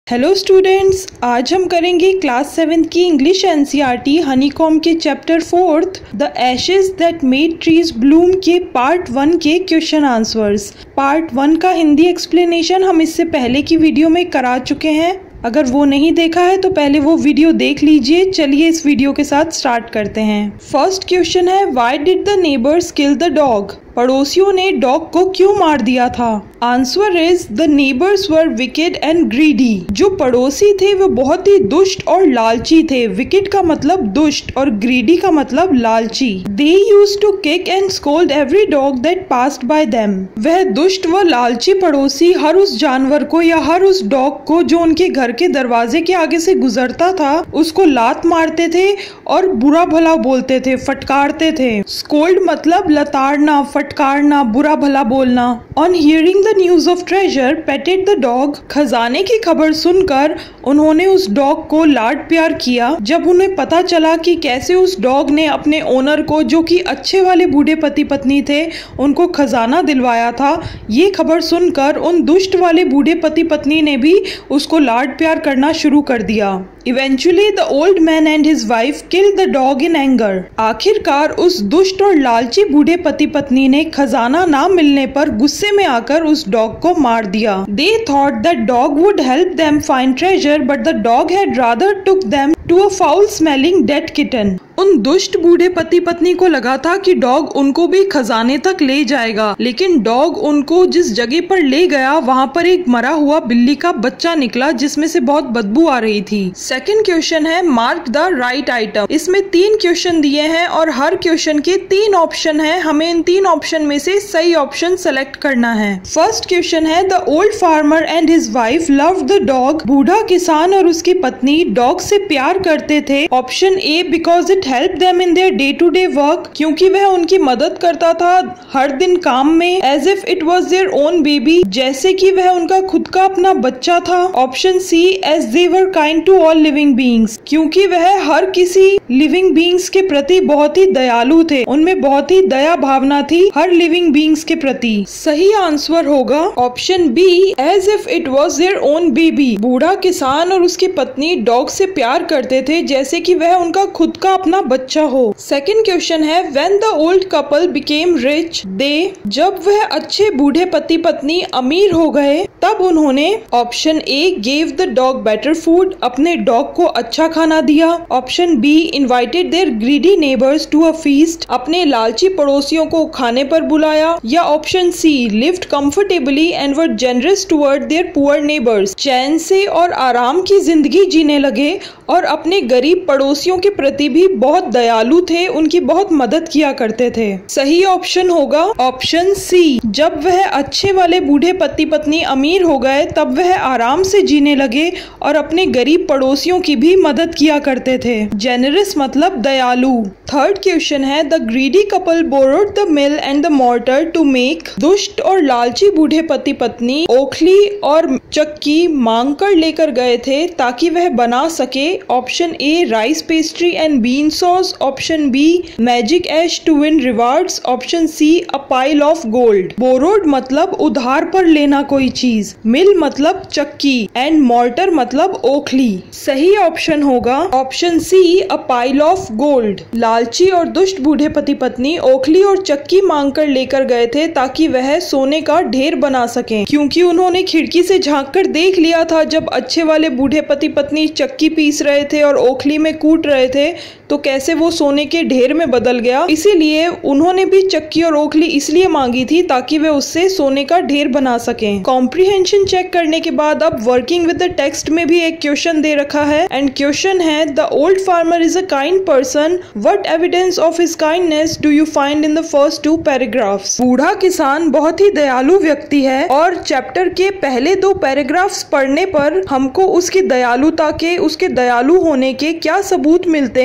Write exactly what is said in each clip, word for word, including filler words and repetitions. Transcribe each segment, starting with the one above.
Hello students, आज हम करेंगे क्लास सेवेंथ की इंग्लिश एनसीईआरटी हनीकॉम के chapter fourth the ashes that made trees bloom के पार्ट वन के क्वेश्चन आंसर्स। पार्ट वन का हिंदी एक्सप्लेनेशन हम इससे पहले की वीडियो में करा चुके हैं। अगर वो नहीं देखा है तो पहले वो वीडियो देख लीजिए। चलिए इस वीडियो के साथ स्टार्ट करते हैं। फर्स्ट क्वेश्चन है, why did the neighbours kill the dog? पड़ोसियों ने डॉग को क्यों मार दिया था? Answer is the neighbours were wicked and greedy. जो पड़ोसी थे वो बहुत ही दुष्ट और लालची थे। विकेड का मतलब दुष्ट और ग्रीडी का मतलब लालची। They use to kick and scold every dog that passed by them. वह दुष्ट व लालची पड़ोसी हर उस जानवर को या हर उस डॉग को जो उनके घर के दरवाजे के आगे से गुजरता था उसको लात मारते थे और बुरा भला बोलते थे, फटकारते थे। स्कोल्ड मतलब लताड़ना, फटकारना, बुरा भला बोलना। On hearing the news of treasure petted the dog. खजाने की खबर सुनकर उन्होंने उस डॉग को लाड प्यार किया। जब उन्हें पता चला कि कैसे उस डॉग ने अपने ओनर को, जो कि अच्छे वाले बूढ़े पति पत्नी थे, उनको खजाना दिलवाया था, ये खबर सुनकर उन दुष्ट वाले बूढ़े पति पत्नी ने भी उसको लाड प्यार करना शुरू कर दिया। Eventually the old man and his wife killed the dog in anger. आखिरकार उस दुष्ट और लालची बूढ़े पति पत्नी ने खजाना ना मिलने पर गुस्से में आकर उस डॉग को मार दिया। They thought that dog would help them find treasure, but the dog had rather took them to a foul-smelling dead kitten. उन दुष्ट बूढ़े पति पत्नी को लगा था कि डॉग उनको भी खजाने तक ले जाएगा, लेकिन डॉग उनको जिस जगह पर ले गया वहाँ पर एक मरा हुआ बिल्ली का बच्चा निकला जिसमें से बहुत बदबू आ रही थी। सेकंड क्वेश्चन है, मार्क द राइट आइटम। इसमें तीन क्वेश्चन दिए हैं और हर क्वेश्चन के तीन ऑप्शन है। हमें इन तीन ऑप्शन में से सही ऑप्शन सेलेक्ट करना है। फर्स्ट क्वेश्चन है, the old farmer and his wife loved the dog. बूढ़ा किसान और उसकी पत्नी डॉग से प्यार करते थे। Option A, because it help them in their day to day work. क्योंकि वह उनकी मदद करता था हर दिन काम में। As if it was their own baby, जैसे कि वह उनका खुद का अपना बच्चा था। Option C, as they were kind to all living beings. क्योंकि वह हर किसी लिविंग बीइंग्स के प्रति बहुत ही दयालु थे, उनमें बहुत ही दया भावना थी हर लिविंग बीइंग्स के प्रति। सही आंसर होगा option B, as if it was their own baby. बूढ़ा किसान और उसकी पत्नी डॉग से प्यार करते थे जैसे कि वह उनका खुद का अपना बच्चा हो। सेकंड क्वेश्चन है, when the old couple became rich they. जब वह अच्छे बूढ़े पति पत्नी अमीर हो गए तब उन्होंने option A, gave the dog better food. अपने डॉग को अच्छा खाना दिया। Option B, invited their greedy neighbours to a feast. अपने लालची पड़ोसियों को खाने पर बुलाया। या option C, lived comfortably and were generous toward their poor neighbours. चैन से और आराम की जिंदगी जीने लगे और अपने गरीब पड़ोसियों के प्रति भी बहुत दयालु थे, उनकी बहुत मदद किया करते थे। सही ऑप्शन होगा ऑप्शन सी। जब वह अच्छे वाले बूढ़े पति पत्नी अमीर हो गए तब वह आराम से जीने लगे और अपने गरीब पड़ोसियों की भी मदद किया करते थे। जेनरस मतलब दयालु। थर्ड क्वेश्चन है, the greedy couple borrowed the mill and the mortar to make. दुष्ट और लालची बूढ़े पति पत्नी ओखली और चक्की मांग कर लेकर गए थे ताकि वह बना सके। Option A, rice pastry and bean sauce. Option B, magic ash to win rewards. Option C, a pile of gold. Borrowed मतलब उधार पर लेना कोई चीज, मिल मतलब चक्की एंड मोर्टर मतलब ओखली। सही ऑप्शन होगा option C, a pile of gold. लालची और दुष्ट बूढ़े पति पत्नी ओखली और चक्की मांग कर लेकर गए थे ताकि वह सोने का ढेर बना सकें, क्योंकि उन्होंने खिड़की से झांक कर देख लिया था जब अच्छे वाले बूढ़े पति पत्नी चक्की पीस रहे थे और ओखली में कूट रहे थे तो कैसे वो सोने के ढेर में बदल गया। इसीलिए उन्होंने भी चक्की और ओखली इसलिए मांगी थी ताकि वे उससे सोने का ढेर बना सकें। कॉम्प्रिहेंशन चेक करने के बाद अब वर्किंग विद द टेक्स्ट में भी एक क्वेश्चन दे रखा है एंड क्वेश्चन है, the old farmer is a kind person. What evidence of his kindness do you find in the first two paragraphs. बूढ़ा किसान बहुत ही दयालु व्यक्ति है और चैप्टर के पहले दो पैराग्राफ्स पढ़ने पर हमको उसकी दयालुता के, उसके दयालु होने के क्या सबूत मिलते हैं हमें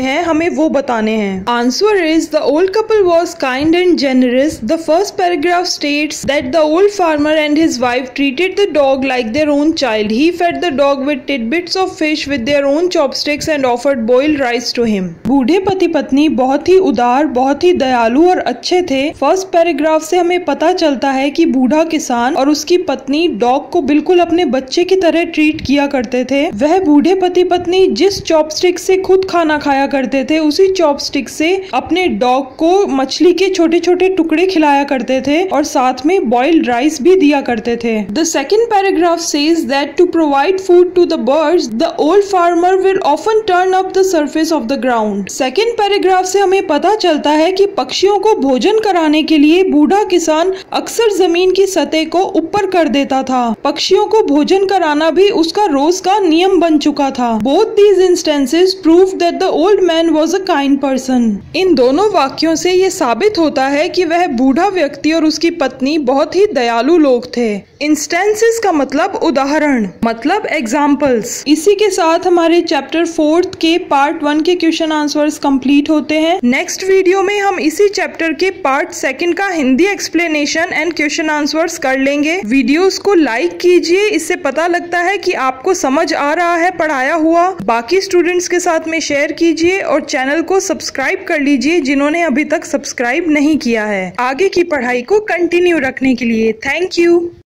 हमें वो बताने हैं। Answer is the old couple was kind and generous. The first paragraph states that the old farmer and his wife treated the dog like their own child. He fed the dog with tidbits of fish with their own chopsticks and offered boiled rice to him. बूढ़े पति पत्नी बहुत ही उदार, बहुत ही दयालु और अच्छे थे। फर्स्ट पैराग्राफ से हमें पता चलता है कि बूढ़ा किसान और उसकी पत्नी डॉग को बिल्कुल अपने बच्चे की तरह ट्रीट किया करते थे। वह बूढ़े पति पत्नी जिस चॉपस्टिक से खुद खाना खाया करते थे, उसी चॉपस्टिक से अपने डॉग को मछली के छोटे छोटे टुकड़े खिलाया करते थे और साथ में बॉइल्ड राइस भी दिया करते थे। The second paragraph says that to provide food to the birds the old farmer will often turn up the surface of the ground. Second paragraph से हमें पता चलता है कि पक्षियों को भोजन कराने के लिए बूढ़ा किसान अक्सर जमीन की सतह को ऊपर कर देता था। पक्षियों को भोजन कराना भी उसका रोज का नियम बन चुका था। Both these instances prove that the old man was a kind person. इन दोनों वाक्यों से ये साबित होता है कि वह बूढ़ा व्यक्ति और उसकी पत्नी बहुत ही दयालु लोग थे। इंस्टेंसेस का मतलब उदाहरण, मतलब एग्जाम्पल्स। इसी के साथ हमारे चैप्टर फोर्थ के पार्ट वन के क्वेश्चन आंसर्स कंप्लीट होते हैं। नेक्स्ट वीडियो में हम इसी चैप्टर के पार्ट सेकंड का Hindi explanation and question answers कर लेंगे। वीडियोस को लाइक कीजिए, इससे पता लगता है कि आपको समझ आ रहा है पढ़ाया हुआ। बाकी स्टूडेंट्स के साथ में शेयर कीजिए और चैनल को सब्सक्राइब कर लीजिए जिन्होंने अभी तक सब्सक्राइब नहीं किया है, आगे की पढ़ाई को कंटिन्यू रखने के लिए। Thank you.